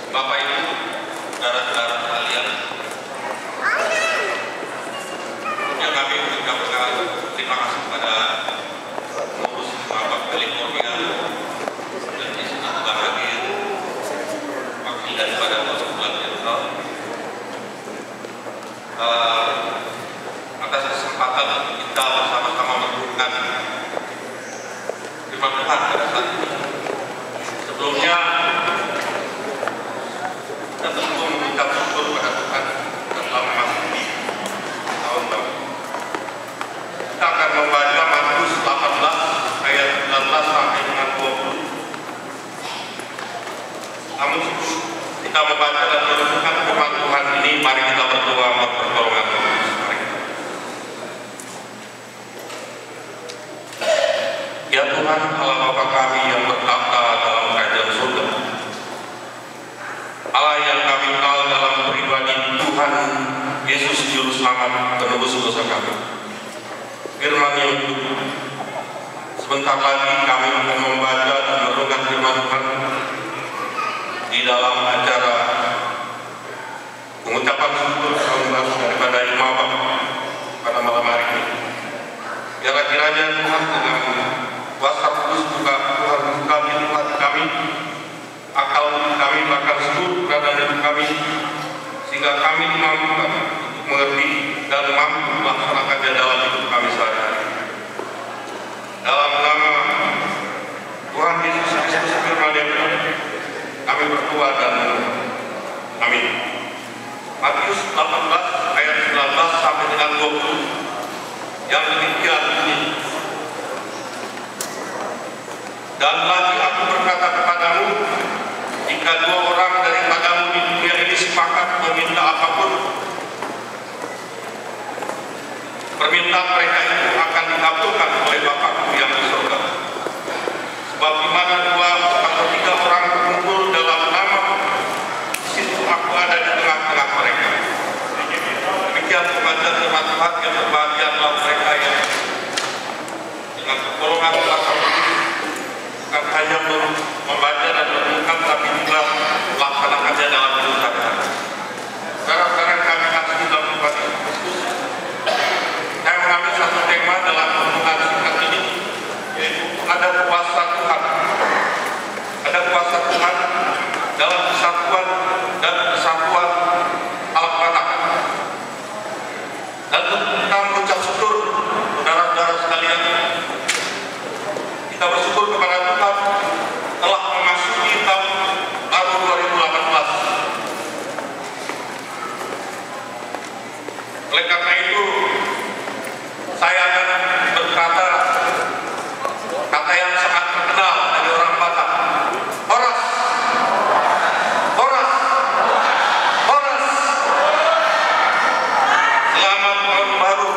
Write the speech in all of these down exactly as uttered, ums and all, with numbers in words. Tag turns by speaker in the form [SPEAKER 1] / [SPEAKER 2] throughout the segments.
[SPEAKER 1] Bapak Ibu, saudara-saudara sekalian, yang kami mengucapkan terima kasih kepada pengurus Bapak California dan di sini juga hadir wakil daripada Konsulat Jenderal uh, atas kesempatan kita bersama-sama merenungkan firman Tuhan pada saat ini. Sebelumnya kita tentu mengucap syukur pada Tuhan telah memasuki tahun baru. Kita akan membaca Matius delapan belas ayat sembilan belas sampai dengan dua puluh. Namun kita membaca dan merenungkan firman Tuhan ini, mari kita berdoa mempertolongan Tuhan. Ya Tuhan, Allah Bapa kami yang bertahta dalam kerajaan surga, Allah yang kami kenal dalam pribadi Tuhan Yesus Juru Selamat penebus dosa kami. Firman yang hidup, sebentar lagi kami akan membaca dan merenungkan firman Tuhan di dalam acara pengucapan syukur tahun daripada Imam pada malam hari ini. Biarlah kiranya Tuhan dengan kuasa kudus juga Tuhan buka pintu hati kami, akal kami, bahkan seluruh keadaan hidup kami, sehingga kami dimampukan untuk mengerti dan mampu melaksanakannya dalam hidup kami sehari-hari. Dalam nama Tuhan Yesus Kristus firman yang benar, kami berdoa dan amin. Matius delapan belas ayat sembilan belas sampai dengan dua puluh yang demikian ini. Dan lagi aku berkata kepadamu, jika dua orang daripadamu di dunia ini sepakat meminta apapun, permintaan mereka itu akan dikabulkan oleh Bapa-Ku yang di surga. Sebab di mana dua atau tiga orang berkumpul dalam nama, di situ aku ada di tengah-tengah mereka. Demikian pembacaan firman Tuhan, yang berbahagia adalah mereka yang dengan pertolongan kuasa bukan hanya membaca dan merenungkan, tapi juga melaksanakannya dalam hidup sehari-hari. Saudara-saudara kami kasih dalam Tuhan Yesus Kristus, saya mengambil satu tema dalam renungan singkat ini, yaitu ada kuasa Tuhan. Ada kuasa Tuhan dalam kesatuan dan kesatuan Al-Fatah. Dan kita mengucap syukur, saudara-saudara sekalian, kita bersyukur kepada Tuhan telah memasuki tahun baru dua ribu delapan belas. Oleh karena itu, saya akan berkata kata yang sangat terkenal dari orang Batak. Horas, horas, horas. Selamat tahun baru.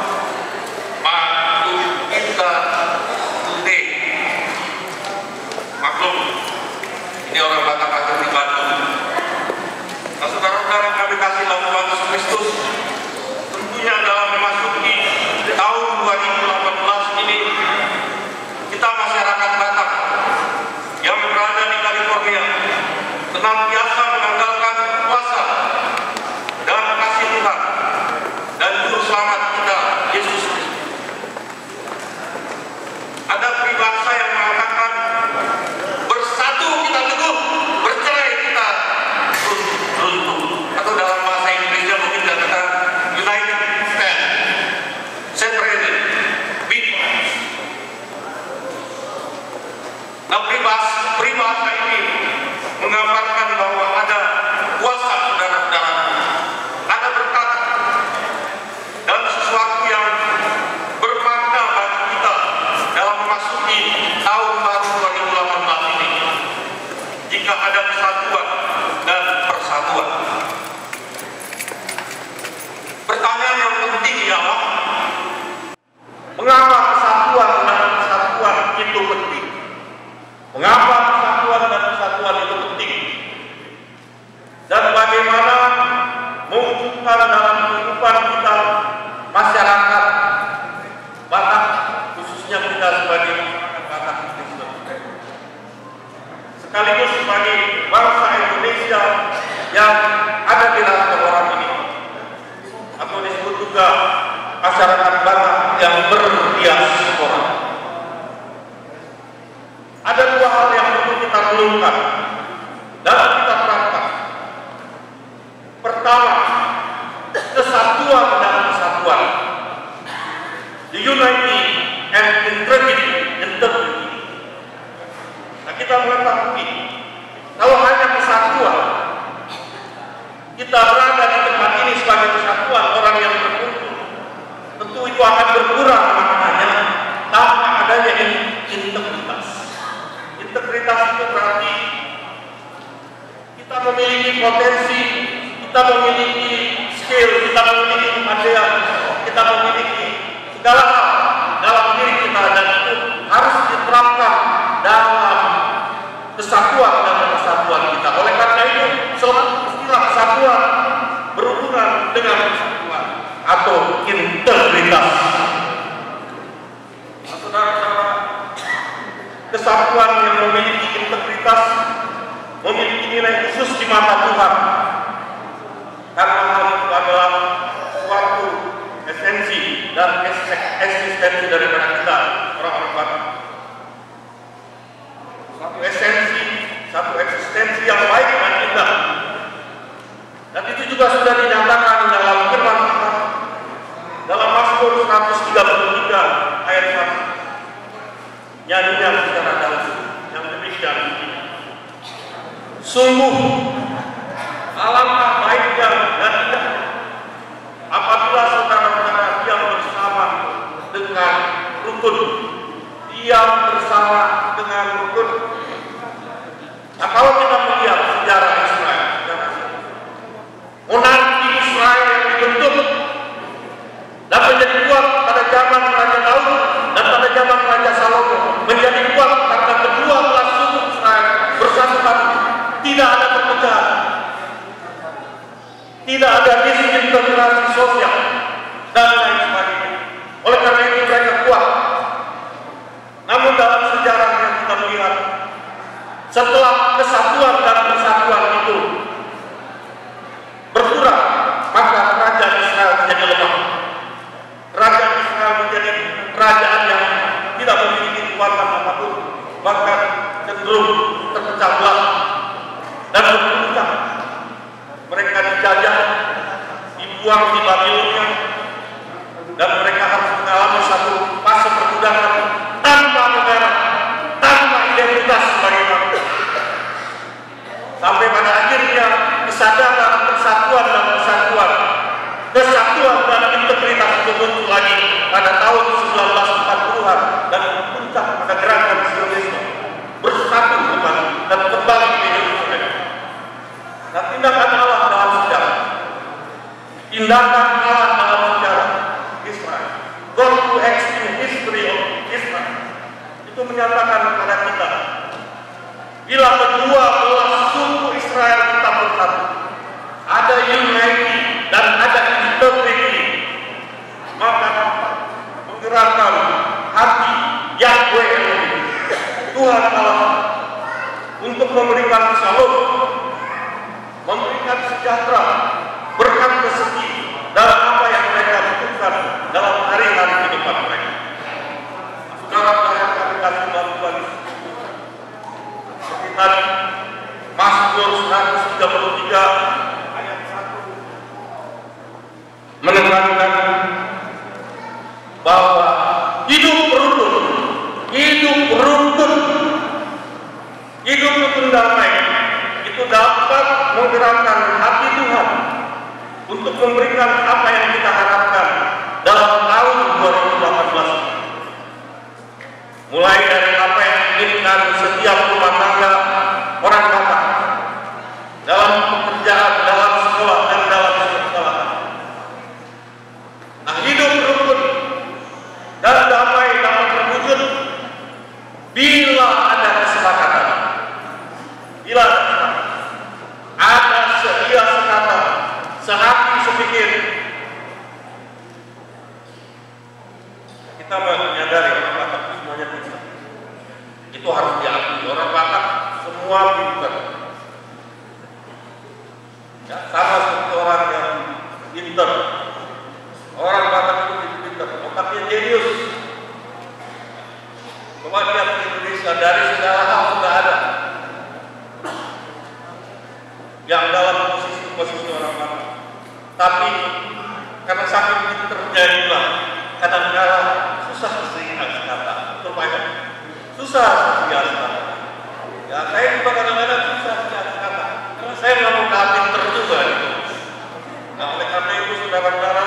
[SPEAKER 1] Matu kita today. Maklum, ini orang Batak akhir di Bandung. Nah, saudara-saudara kami kasih dalam Tuhan Yesus Kristus, tentunya dalam memasuki tahun dua ribu delapan belas ini, kita masyarakat Batak yang berada di California senantiasa mengandalkan kuasa dan kasih Tuhan dan Juru Selamat kita Yesus Kristus. Ada peribahasa yang mengatakan, bersatu kita teguh, bercerai kita runtuh. Atau dalam bahasa Inggrisnya mungkin kata united stand, separated big. Nah, peribahasa, peribahasa ini menggambarkan bahwa ada kuasa, saudara-saudara, ada berkat dan sesuatu yang bermakna bagi kita dalam memasuki tahun baru dua ribu delapan belas ini, jika ada kesatuan dan persatuan. Pertanyaan yang penting ialah, mengapa kesatuan dan persatuan itu penting? Mengapa kesatuan dan persatuan itu penting? Dan bagaimana mewujudkan dalam kehidupan kita masyarakat Batak, khususnya kita sebagai masyarakat Batak Kristen, sekaligus sebagai bangsa Indonesia Indonesia yang ada di rantau orang ini, atau disebut juga masyarakat Batak yang berdiaspora. Ada dua hal yang perlu kita belumkan dalam kita terangkan. Pertama, kesatuan dan kesatuan. The unity and integrity, integrity. Nah, kita mengetahui kalau hanya kesatuan, kita berada di tempat ini sebagai kesatuan orang yang berkumpul, tentu itu akan berkurang maknanya tanpa adanya integritas. Integritas itu berarti kita memiliki potensi, kita memiliki skill, kita memiliki kemandirian, kita memiliki segala hal dalam diri kita, dan itu harus diterapkan dalam kesatuan dan kesatuan kita. Oleh karena itu, istilah kesatuan berhubungan dengan kesatuan atau integritas. Saudara-saudara, kesatuan yang memiliki integritas memiliki nilai khusus di mata Tuhan, karena hal itu adalah suatu esensi dan eksistensi daripada kita orang-orang Batak. Satu esensi, satu eksistensi yang baik dan indah, dan itu juga sudah dinyatakan dalam firman Tuhan dalam Mazmur seratus tiga puluh tiga ayat satu. Nyanyian secara dalam yang demikian begini: sungguh alangkah baiknya dan indahnya apabila saudara-saudara diam bersama dengan rukun, diam bersama dengan rukun. Nah, kalau kita melihat sejarah Israel, monarki Israel yang dibentuk dan menjadi kuat pada zaman Raja Daud dan pada zaman Raja Salomo, menjadi kuat karena kedua belah suku Israel bersatu padu, tidak ada perpecahan, tidak ada disintegrasi sosial dan lain sebagainya. Oleh karena itu mereka kuat. Namun dalam sejarah yang kita melihat, setelah kesatuan dan persatuan itu berkurang, maka kerajaan Israel menjadi lemah. Kerajaan Israel menjadi kerajaan yang tidak memiliki kekuatan apapun, bahkan cenderung terpecah belah dan berpuncak. Mereka dijajah, dibuang di Babilonia, dan mereka harus mengalami satu fase perbudakan tanpa negara, tanpa identitas sebagai bangsa. Sampai pada akhirnya kesadaran persatuan dan kesatuan, kesatuan dan integritas itu muncul lagi pada tahun seribu sembilan ratus empat puluhan dan puncak pada gerakan Zionisme, bersatu kembali dan kembali ke Yerusalem. Nah, tindakan Allah dalam sejarah, tindakan Allah dalam sejarah Israel, God who acts in history of Israel, itu menyatakan kepada kita, bila kedua belah suku Israel tetap bersatu, ada unity dan ada integrity, maka menggerakkan hati Yahweh Tuhan Allah untuk memberikan shalom, memberikan sejahtera, berkat rezeki dalam apa yang mereka butuhkan dalam hari-hari kehidupan mereka. Saudara yang kami kasih bantuan seperti tadi, Mazmur seratus tiga puluh tiga ayat satu menekankan bahwa hidup rukun, hidup rukun, hidup rukun damai itu dapat menggerakkan hati Tuhan untuk memberikan apa yang kita harapkan dalam tahun dua ribu delapan belas. Mulai dari apa yang diinginkan setiap rumah tangga orang Batak, dalam pekerjaan, dalam sekolah, dan dalam sekolah. Nah, hidup rukun dan damai dapat terwujud bila ada kesepakatan, bila ada sedia sekata, sehati sepikir. Kita menyadari orang Batak semuanya bisa. Itu harus diakui. Orang Batak semua pintar.
[SPEAKER 2] Ya, sama seperti orang yang pinter. Orang Batak itu pinter, otaknya jenius. Coba lihat di Indonesia, dari segala hal sudah ada yang dalam posisi-posisi orang Batak. Tapi karena saking pinternya itulah kadang-kadang susah sehingga kata, terbanyak susah sehingga kata. Ya saya juga kadang-kadang susah sehingga kata, karena saya nggak mau kalah pinter juga gitu. Nah oleh karena itu saudara-saudara,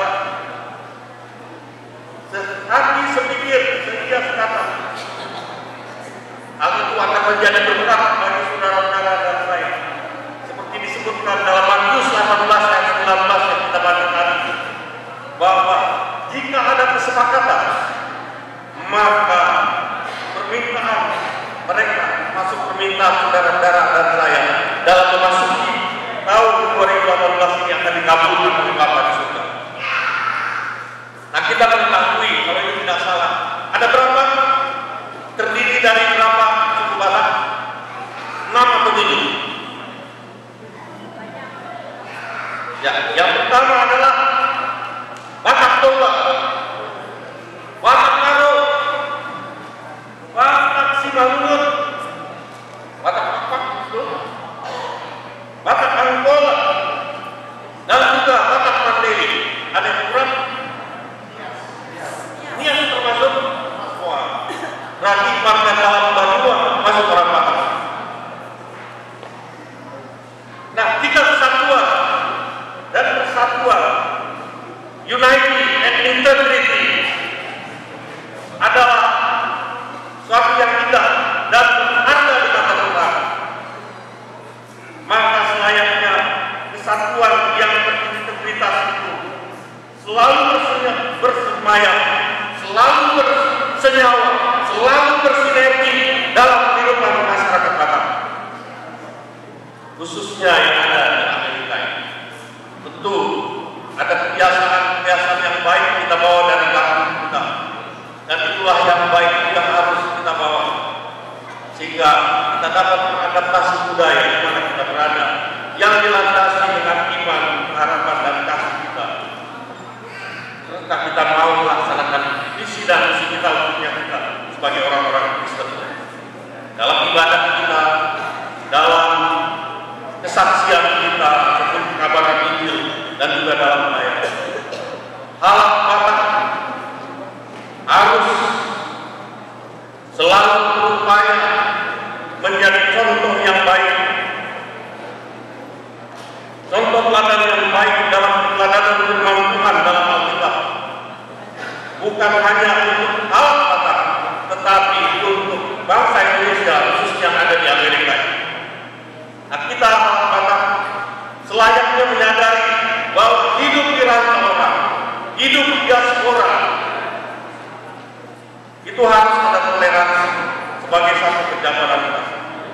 [SPEAKER 2] sehati sepikir sehingga kata, hal itu akan menjadi berkat bagi saudara-saudara dan saya. Seperti disebutkan dalam Matius delapan belas ayat sembilan belas yang kita baca tadi, bahwa jika ada kesepakatan, maka permintaan mereka masuk permintaan saudara-saudara dan saya dalam memasuki tahun dua ribu delapan belas ini akan dikabulkan oleh Bapa di surga. Nah kita mengetahui kalau ini tidak salah. Ada berapa? Terdiri dari berapa suku Batak? Enam atau tujuh? Ya, yang pertama adalah Batak Toba, Batak Karo, Batak Simalungun, Batak Papak, Batak Angkola, dan juga Batak Mandeli. Ada yang kurang? Ini yang termasuk wah, berarti marga dalam Banua masuk orang Batak. Nah, tiga kesatuan dan persatuan, unity and integrity adalah suatu yang indah dan ada di mata Tuhan. Maka selayaknya kesatuan yang berintegritas itu selalu bersemayam, selalu bersenyawa, selalu bersinergi dalam kehidupan masyarakat Batak, khususnya yang ada di Amerika ini. Tentu ada kebiasaan-kebiasaan yang baik kita bawa dari kampung kita, dan itulah yang baik yang harus kita bawa sehingga kita dapat mengadaptasi budaya di mana kita berada yang dilandasi dengan iman, harapan dan kasih kita. Serta kita mau melaksanakan visi dan misi kita untuknya kita sebagai orang-orang Kristen dalam ibadah kita, dalam kesaksian kita untuk kabaran Injil, dan juga dalam pelayanan. Hal Batak harus selalu berupaya menjadi contoh yang baik, contoh teladan yang baik dalam teladan firman Tuhan dalam Alkitab, bukan hanya untuk hal Batak, tetapi untuk bangsa Indonesia khususnya yang ada di Amerika. Nah, kita hal Batak selayaknya menyadari bahwa hidup di rantau orang, hidup di diaspora, itu harus ada toleransi sebagai satu kejabaran kita.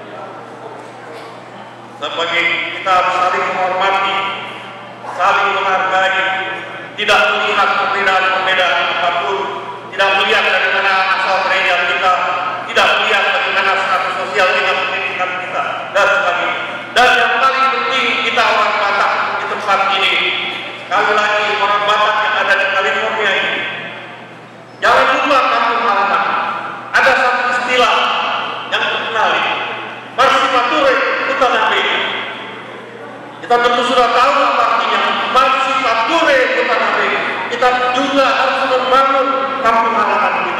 [SPEAKER 2] Sebagai kita harus saling menghormati, saling menghargai, tidak melihat perbedaan-perbedaan apapun, tidak melihat dari mana asal gereja kita, tidak melihat bagaimana status sosial kita, pendidikan kita, dan sebagainya. Dan yang paling penting, kita orang Batak di tempat ini, sekali lagi orang Batak yang ada di California ini, jangan lupa kampung halaman. Ada satu istilah yang terkenal ini, Marsipature Utanabe. Kita tentu sudah tahu apa artinya Marsipature Utanabe. Kita juga harus membangun kampung halaman kita.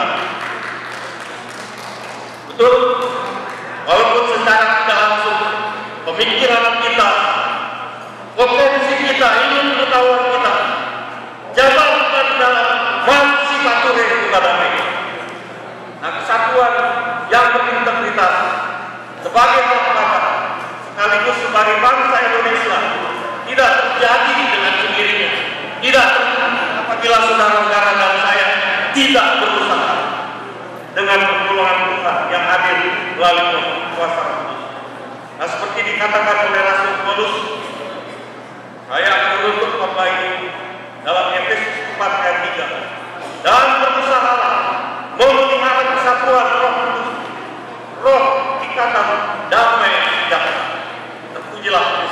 [SPEAKER 2] Betul? Walaupun secara tidak langsung pemikiran kita, potensi kita, ilmu pengetahuan kita jalankan dalam Marsipature Utanabe. Nah, kesatuan yang berintegritas sebagai masyarakat sekaligus sebagai bangsa Indonesia tidak terjadi dengan sendirinya. Tidak apabila saudara-saudara dan saya tidak berusaha dengan pertolongan Tuhan yang hadir melalui kuasa Roh Kudus. Nah, seperti dikatakan oleh Rasul Paulus, saya akan menuntut apa ini dalam Efesus empat ayat tiga, dan berusahalah memelihara kesatuan Roh Kudus, roh ikatan damai sejahtera. Terpujilah